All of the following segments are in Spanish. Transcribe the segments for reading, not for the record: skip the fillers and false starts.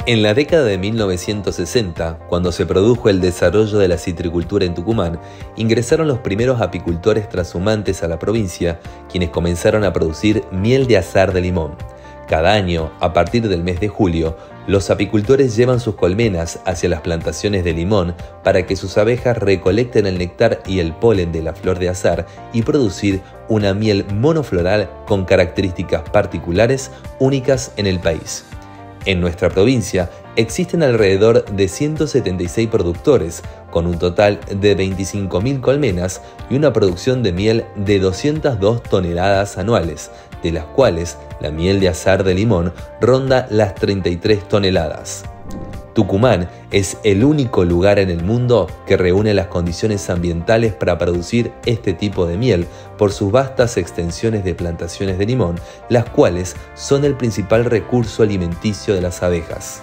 En la década de 1960, cuando se produjo el desarrollo de la citricultura en Tucumán, ingresaron los primeros apicultores trashumantes a la provincia, quienes comenzaron a producir miel de azar de limón. Cada año, a partir del mes de julio, los apicultores llevan sus colmenas hacia las plantaciones de limón para que sus abejas recolecten el néctar y el polen de la flor de azar y producir una miel monofloral con características particulares únicas en el país. En nuestra provincia existen alrededor de 176 productores, con un total de 25.000 colmenas y una producción de miel de 202 toneladas anuales, de las cuales la miel de azar de limón ronda las 33 toneladas. Tucumán es el único lugar en el mundo que reúne las condiciones ambientales para producir este tipo de miel por sus vastas extensiones de plantaciones de limón, las cuales son el principal recurso alimenticio de las abejas.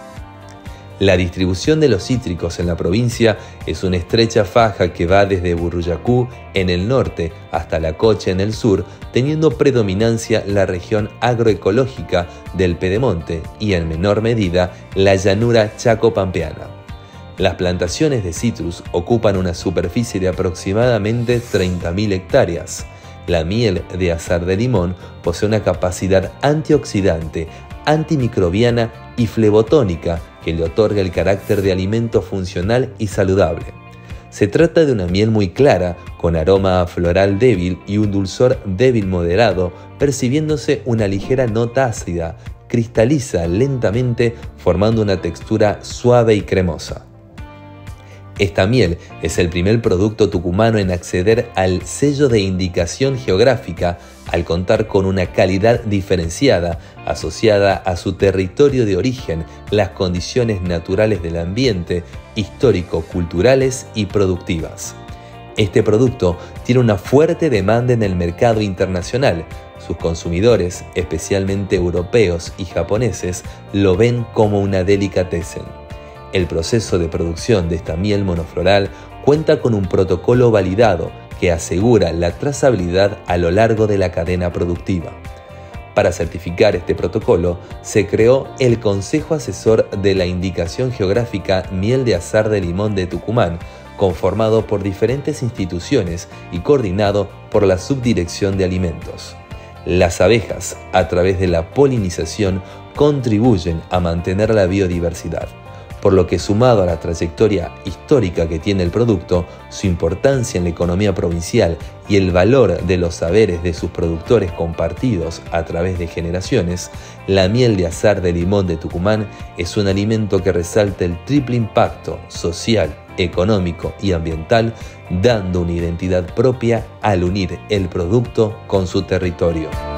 La distribución de los cítricos en la provincia es una estrecha faja que va desde Buruyacú en el norte hasta Lacoche en el sur, teniendo predominancia la región agroecológica del Pedemonte y en menor medida la llanura chaco-pampeana. Las plantaciones de citrus ocupan una superficie de aproximadamente 30.000 hectáreas. La miel de azar de limón posee una capacidad antioxidante, antimicrobiana y flebotónica que le otorga el carácter de alimento funcional y saludable. Se trata de una miel muy clara, con aroma floral débil y un dulzor débil moderado, percibiéndose una ligera nota ácida, cristaliza lentamente formando una textura suave y cremosa. Esta miel es el primer producto tucumano en acceder al sello de indicación geográfica al contar con una calidad diferenciada asociada a su territorio de origen, las condiciones naturales del ambiente, histórico-culturales y productivas. Este producto tiene una fuerte demanda en el mercado internacional. Sus consumidores, especialmente europeos y japoneses, lo ven como una delicatessen. El proceso de producción de esta miel monofloral cuenta con un protocolo validado que asegura la trazabilidad a lo largo de la cadena productiva. Para certificar este protocolo, se creó el Consejo Asesor de la Indicación Geográfica Miel de Azar de Limón de Tucumán, conformado por diferentes instituciones y coordinado por la Subdirección de Alimentos. Las abejas, a través de la polinización, contribuyen a mantener la biodiversidad, por lo que sumado a la trayectoria histórica que tiene el producto, su importancia en la economía provincial y el valor de los saberes de sus productores compartidos a través de generaciones, la miel de azar de limón de Tucumán es un alimento que resalta el triple impacto social, económico y ambiental, dando una identidad propia al unir el producto con su territorio.